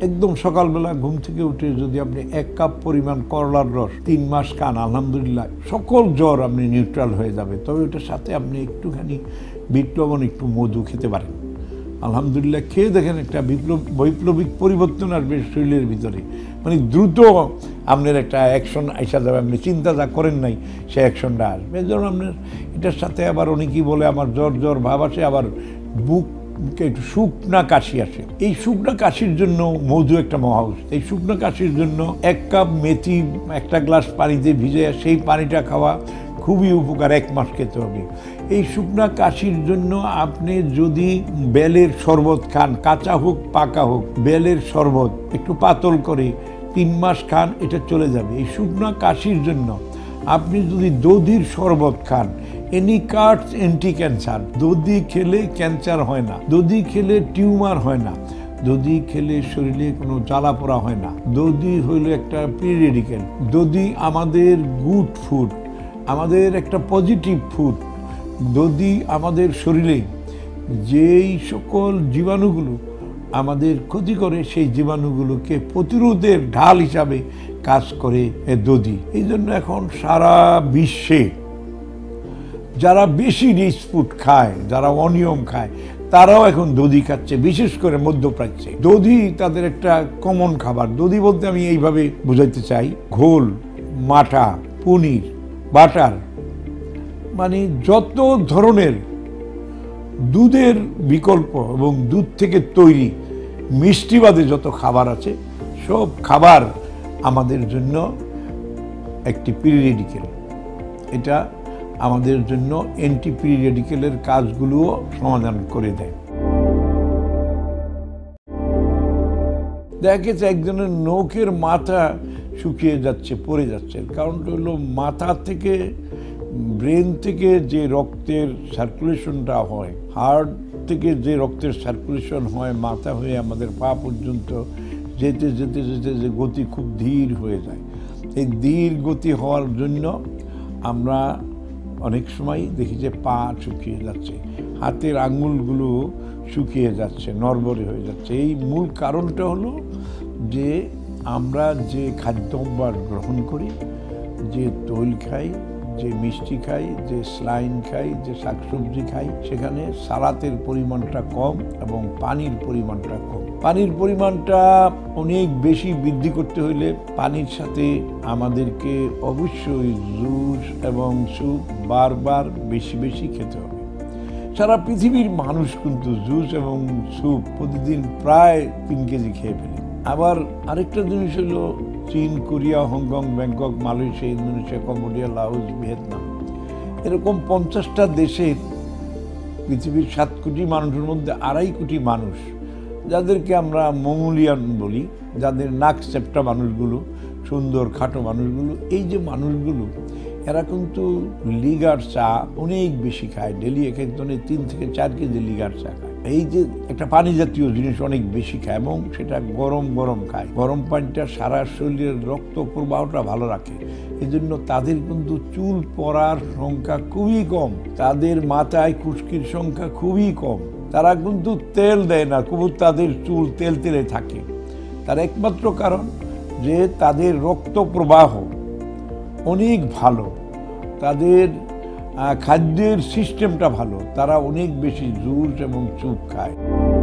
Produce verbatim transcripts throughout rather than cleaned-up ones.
একদম সকালবেলা ঘুম থেকে উঠে যদি আপনি এক কাপ পরিমাণ করলার রস তিন মাস খান, আলহামদুলিল্লাহ সকল জ্বর আপনি নিউট্রাল হয়ে যাবে। তবে ওটার সাথে আপনি একটুখানি বিট লবণ, একটু মধু খেতে পারেন। আলহামদুলিল্লাহ খেয়ে দেখেন একটা বিপ্লব বৈপ্লবিক পরিবর্তন আসবে শরীরের ভিতরে, মানে দ্রুত আপনার একটা অ্যাকশন আসা যাবে। আপনি চিন্তা যা করেন নাই সে অ্যাকশনটা আসবে। এই জন্য আপনার এটার সাথে আবার অনেকেই বলে আমার জ্বর জ্বর ভাব আসে, আবার বুক একটু শুকনা কাশি আসে। এই শুকনা কাশির জন্য মধু একটা মহা ঔষধ। এই শুকনা কাশির জন্য এক কাপ মেথি একটা গ্লাস পানিতে ভিজে সেই পানিটা খাওয়া খুবই উপকার, এক মাস খেতে হবে। এই শুকনা কাশির জন্য আপনি যদি বেলের শরবত খান, কাঁচা হোক পাকা হোক, বেলের শরবত একটু পাতল করে তিন মাস খান, এটা চলে যাবে। এই শুকনা কাশির জন্য আপনি যদি দধির শরবত খান, এনি কার্ডস অ্যান্টি ক্যান্সার। দধি খেলে ক্যান্সার হয় না, দধি খেলে টিউমার হয় না, দধি খেলে শরীরে কোনো জ্বালা পোড়া হয় না। দধি হইল একটা প্রি রেডিক্যাল। দধি আমাদের গুড ফুড, আমাদের একটা পজিটিভ ফুড। দধি আমাদের শরীরে যেই সকল জীবাণুগুলো আমাদের ক্ষতি করে সেই জীবাণুগুলোকে প্রতিরোধের ঢাল হিসাবে কাজ করে দধি। এই জন্য এখন সারা বিশ্বে যারা বেশি রিচ ফুড খায়, যারা অনিয়ম খায়, তারাও এখন দধি খাচ্ছে, বিশেষ করে মধ্যপ্রাচ্যে। দধি তাদের একটা কমন খাবার। দধি বলতে আমি এইভাবে বোঝাইতে চাই, ঘোল, মাঠা, পনির, বাটার, মানে যত ধরনের দুধের বিকল্প এবং দুধ থেকে তৈরি মিষ্টি বাদে যত খাবার আছে, সব খাবার আমাদের জন্য একটি প্রি রেডিক্যাল। এটা আমাদের জন্য অ্যান্টি প্রি রেডিক্যালের কাজগুলোও সমাধান করে দেয়। দেখা গেছে একজনের নখের মাথা শুকিয়ে যাচ্ছে, পড়ে যাচ্ছে। কারণটা হলো মাথা থেকে, ব্রেন থেকে যে রক্তের সার্কুলেশনটা হয়, হার্ট থেকে যে রক্তের সার্কুলেশন হয় মাথা হয়ে আমাদের পা পর্যন্ত যেতে যেতে যেতে যে গতি খুব ধীর হয়ে যায়। এই ধীর গতি হওয়ার জন্য আমরা অনেক সময় দেখি যে পা শুকিয়ে যাচ্ছে, হাতের আঙুলগুলো শুকিয়ে যাচ্ছে, নড়বড়ে হয়ে যাচ্ছে। এই মূল কারণটা হলো যে আমরা যে খাদ্যাভ্যাস গ্রহণ করি, যে তৈল খাই, যে মিষ্টি খাই, যে স্লাইন খাই, যে শাকসবজি খাই, সেখানে সালাতের পরিমাণটা কম এবং পানির পরিমাণটা কম। পানির পরিমাণটা অনেক বেশি বৃদ্ধি করতে হইলে পানির সাথে আমাদেরকে অবশ্যই জুস এবং স্যুপ বারবার বেশি বেশি খেতে হবে। সারা পৃথিবীর মানুষ কিন্তু জুস এবং স্যুপ প্রতিদিন প্রায় তিন কেজি খেয়ে ফেলে। আবার আরেকটা জিনিস হলো চীন, Korea, Hong Kong, Bangkok, Malaysia, Indonesia, Cambodia, Laos, Vietnam, এরকম পঞ্চাশটা দেশের পৃথিবীর সাত কোটি মানুষের মধ্যে আড়াই কোটি মানুষ, যাদেরকে আমরা মঙ্গোলিয়ান বলি, যাদের নাক চেপ্টা মানুষগুলো, সুন্দর খাটো মানুষগুলো, এই যে মানুষগুলো এরা কিন্তু লিগার চা অনেক বেশি খায়। ডেলি এক একজনের তিন থেকে চার কেজি লিগার চা খায়। এই যে একটা পানি জাতীয় জিনিস অনেক বেশি খায় এবং সেটা গরম গরম খায়। গরম পানিটা সারা শরীরের রক্ত প্রবাহটা ভালো রাখে। এই জন্য তাদের কিন্তু চুল পড়ার সংখ্যা খুবই কম, তাদের মাথায় খুশকির সংখ্যা খুবই কম। তারা কিন্তু তেল দেয় না, খুব তাদের চুল তেল তেলে থাকে। তার একমাত্র কারণ যে তাদের রক্ত প্রবাহ অনেক ভালো, তাদের খাদ্যের সিস্টেমটা ভালো, তারা অনেক বেশি জুস এবং চুপ খায়।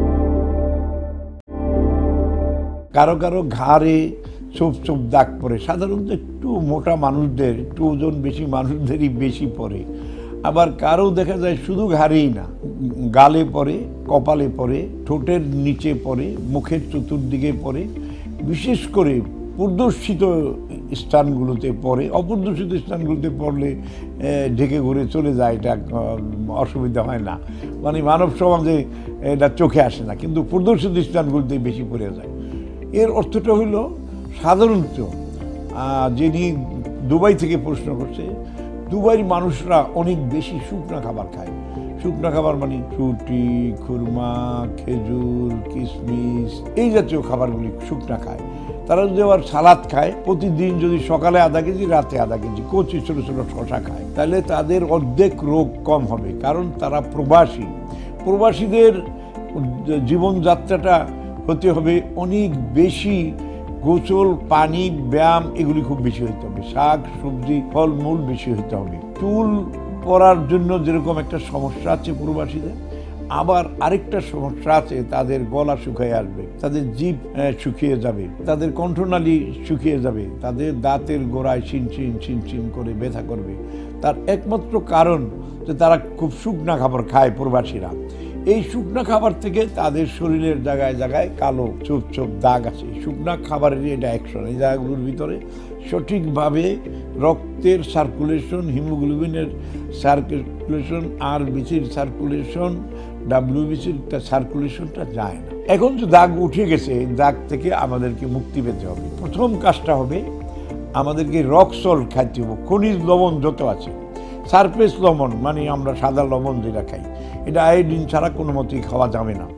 কারো কারো ঘাড়ে ছোপ ছোপ দাগ পড়ে, সাধারণত একটু মোটা মানুষদের, একটু ওজন বেশি মানুষদেরই বেশি পড়ে। আবার কারো দেখা যায় শুধু ঘাড়েই না, গালে পড়ে, কপালে পড়ে, ঠোঁটের নিচে পড়ে, মুখের চতুর্দিকে পড়ে, বিশেষ করে প্রদর্শিত স্থানগুলোতে পড়ে। অপ্রদর্শিত স্থানগুলোতে পড়লে ঢেকে ঘুরে চলে যায়, এটা অসুবিধা হয় না, মানে মানব সমাজে এটা চোখে আসে না, কিন্তু প্রদর্শিত স্থানগুলোতে বেশি পড়ে যায়। এর অর্থটা হইল সাধারণত যিনি দুবাই থেকে প্রশ্ন করছে, দুবাইয়ের মানুষরা অনেক বেশি শুকনা খাবার খায়। শুকনা খাবার মানে রুটি, খুরমা, খেজুর, কিশমিশ, এই জাতীয় খাবারগুলি শুকনা খায়। তারা যদি আবার সালাদ খায়, প্রতিদিন যদি সকালে আধা কেজি, রাতে আধা কেজি কচি ছোটো ছোটো শশা খায়, তাহলে তাদের অর্ধেক রোগ কম হবে। কারণ তারা প্রবাসী। প্রবাসীদের জীবনযাত্রাটা হতে হবে অনেক বেশি, গোসল, পানি, ব্যায়াম এগুলি খুব বেশি হইতে হবে, শাক সবজি ফলমূল বেশি হইতে হবে। চুল পড়ার জন্য যেরকম একটা সমস্যা আছে প্রবাসীদের, আবার আরেকটা সমস্যা আছে, তাদের গলা শুকিয়ে আসবে, তাদের জিভ শুকিয়ে যাবে, তাদের কণ্ঠনালী শুকিয়ে যাবে, তাদের দাঁতের গোড়ায় শিনচিন শিনচিন করে ব্যথা করবে। তার একমাত্র কারণ যে তারা খুব শুকনা খাবার খায় প্রবাসীরা। এই শুকনা খাবার থেকে তাদের শরীরের জায়গায় জায়গায় কালো ছোপ ছোপ দাগ আছে। শুকনা খাবারেরই এটা অ্যাকশন। এই জায়গাগুলোর ভিতরে সঠিকভাবে রক্তের সার্কুলেশন, হিমোগ্লোবিনের সার্কুলেশন, আর বিসির সার্কুলেশন, ডাব্লিউবিসির সার্কুলেশনটা যায় না। এখন যে দাগ উঠে গেছে, দাগ থেকে আমাদেরকে মুক্তি পেতে হবে। প্রথম কাজটা হবে আমাদেরকে রক সল্ট খাইতে হবে, খনিজ লবণ যত আছে, সারফেস লবণ মানে আমরা সাদা লবণ যেটা খাই, এটা আয়োডিন ছাড়া কোনো মতেই খাওয়া যাবে না।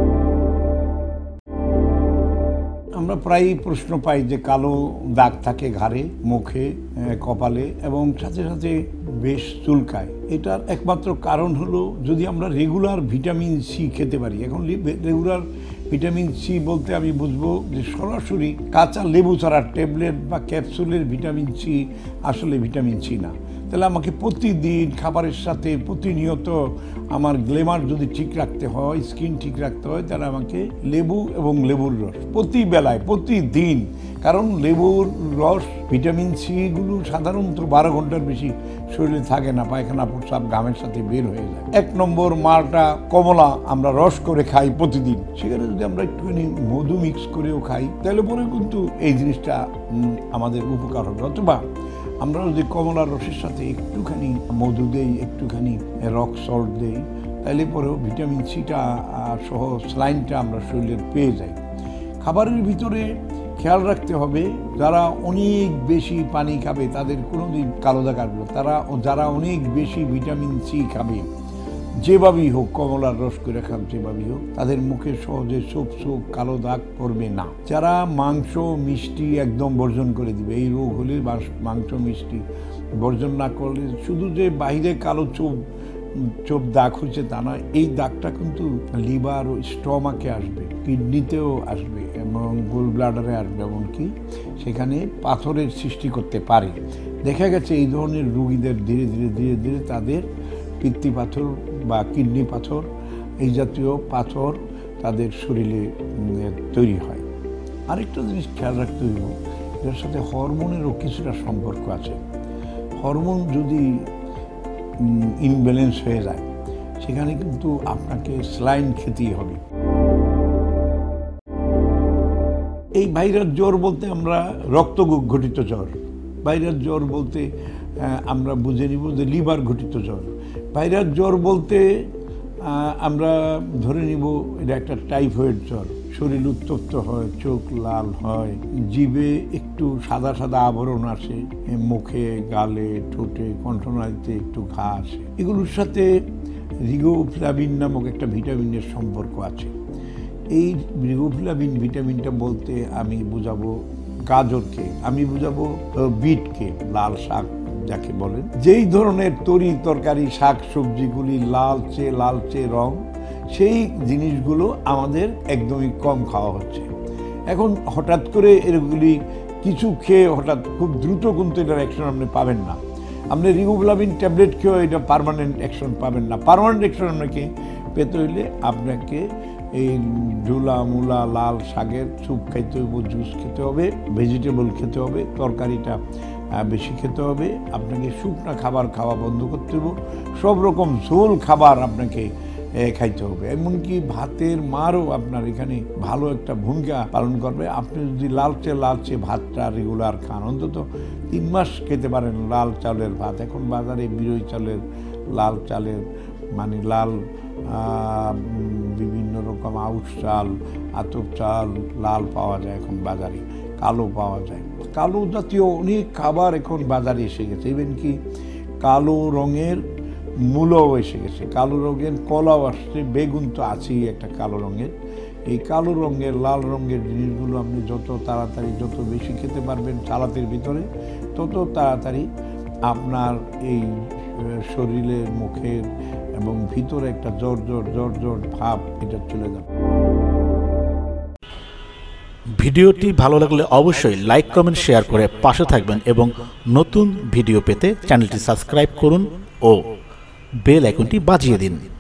আমরা প্রায়ই প্রশ্ন পাই যে কালো দাগ থাকে ঘাড়ে, মুখে, কপালে এবং সাথে সাথে বেশ চুলকায়। এটার একমাত্র কারণ হলো যদি আমরা রেগুলার ভিটামিন সি খেতে পারি। এখন রেগুলার ভিটামিন সি বলতে আমি বুঝবো যে সরাসরি কাঁচা লেবু ছাড়া ট্যাবলেট বা ক্যাপসুলের ভিটামিন সি আসলে ভিটামিন সি না। তাহলে আমাকে প্রতিদিন খাবারের সাথে প্রতিনিয়ত আমার গ্লেমার যদি ঠিক রাখতে হয়, স্কিন ঠিক রাখতে হয়, তাহলে আমাকে লেবু এবং লেবুর রস প্রতি বেলায় প্রতিদিন, কারণ লেবুর রস ভিটামিন সিগুলো সাধারণত বারো ঘন্টার বেশি শরীরে থাকে না, পায়খানা প্রস্রাব ঘামের সাথে বের হয়ে যায়। এক নম্বর মালটা কমলা আমরা রস করে খাই প্রতিদিন, সেখানে যদি আমরা একটুখানি মধু মিক্স করেও খাই তাহলে পরে কিন্তু এই জিনিসটা আমাদের উপকার হবে। অথবা আমরা যদি কমলার রসের সাথে একটুখানি মধু দেই, একটুখানি রক সল্ট দেই, তাহলে পরেও ভিটামিন সিটা সহ স্যালাইনটা আমরা শরীরে পেয়ে যাই। খাবারের ভিতরে খেয়াল রাখতে হবে, যারা অনেক বেশি পানি খাবে তাদের কোনোদিন কালো দাগ আসবে। তারা যারা অনেক বেশি ভিটামিন সি খাবে, যেভাবেই হোক, কমলার রস করে খান যেভাবেই হোক, তাদের মুখে সহজে চোখ চোখ কালো দাগ পড়বে না। যারা মাংস মিষ্টি একদম বর্জন করে দিবে, এই রোগ হলে মাংস মিষ্টি বর্জন না করলে শুধু যে বাইরে কালো চোখ চোখ দাগ হচ্ছে তা নয়, এই দাগটা কিন্তু লিভার ও স্টমাকে আসবে, কিডনিতেও আসবে এবং গোল ব্লাডারে আসবে, এমনকি সেখানে পাথরের সৃষ্টি করতে পারে। দেখা গেছে এই ধরনের রোগীদের ধীরে ধীরে ধীরে ধীরে তাদের পিত্তি পাথর বা কিডনি পাথর, এই জাতীয় পাথর তাদের শরীরে তৈরি হয়। আরেকটা জিনিস খেয়াল রাখতে হইব, এর সাথে হরমোনেরও কিছুটা সম্পর্ক আছে। হরমোন যদি ইনব্যালেন্স হয়ে যায়, সেখানে কিন্তু আপনাকে স্যালাইন খেতেই হবে। এই ভাইরাস জ্বর বলতে আমরা রক্ত ঘটিত জ্বর, ভাইরাস জ্বর বলতে আমরা বুঝে নিব যে লিভার ঘটিত জ্বর। ভাইরাস জ্বর বলতে আমরা ধরে নিব এটা একটা টাইফয়েড জ্বর। শরীর উত্তপ্ত হয়, চোখ লাল হয়, জিভে একটু সাদা সাদা আবরণ আসে, মুখে, গালে, ঠোঁটে, কণ্ঠনালীতে একটু ঘা আসে। এগুলোর সাথে রিবোফ্লাভিন নামক একটা ভিটামিনের সম্পর্ক আছে। এই রিবোফ্লাভিন ভিটামিনটা বলতে আমি বুঝাবো গাজরকে, আমি বুঝাবো বিটকে, লাল শাক যাকে বলেন। যেই ধরনের তরি তরকারি শাক সবজিগুলি লালচে লালচে রং, সেই জিনিসগুলো আমাদের একদমই কম খাওয়া হচ্ছে। এখন হঠাৎ করে এগুলি কিছু খেয়ে হঠাৎ খুব দ্রুত কিন্তু এটার অ্যাকশন আপনি পাবেন না। আপনি রিবোফ্লাভিন ট্যাবলেট খেয়েও এটা পার্মানেন্ট অ্যাকশন পাবেন না। পার্মানেন্ট অ্যাকশন আপনাকে পেতে হইলে আপনাকে এই ঝোলা মূলা লাল শাকের স্যুপ খাইতে হবে, জুস খেতে হবে, ভেজিটেবল খেতে হবে, তরকারিটা বেশি খেতে হবে, আপনাকে শুকনা খাবার খাওয়া বন্ধ করতে হবে, সব রকম ঝোল খাবার আপনাকে খাইতে হবে। এমনকি ভাতের মারও আপনার এখানে ভালো একটা ভূমিকা পালন করবে। আপনি যদি লালচে লালচে ভাতটা রেগুলার খান, অন্তত তিন মাস খেতে পারেন লাল চালের ভাত। এখন বাজারে বিরই চালের, লাল চালের মানে লাল বিভিন্ন রকম আউশ চাল, আতপ চাল লাল পাওয়া যায় এখন বাজারে, কালো পাওয়া যায়। কালো জাতীয় অনেক খাবার এখন বাজারে এসে গেছে। ইভেন কি কালো রঙের মূলও এসে গেছে, কালো রঙের কলাও আসছে, বেগুন তো আছেই একটা কালো রঙের। এই কালো রঙের লাল রঙের জিনিসগুলো আপনি যত তাড়াতাড়ি যত বেশি খেতে পারবেন সালাতের ভিতরে, তত তাড়াতাড়ি আপনার এই শরীরের মুখের এবং ভিতরে একটা জ্বর জ্বর জ্বর জ্বর ভাব এটা চলে যাবে। ভিডিওটি ভালো লাগলে অবশ্যই লাইক কমেন্ট শেয়ার করে পাশে থাকবেন এবং নতুন ভিডিও পেতে চ্যানেলটি সাবস্ক্রাইব করুন ও বেল আইকনটি বাজিয়ে দিন।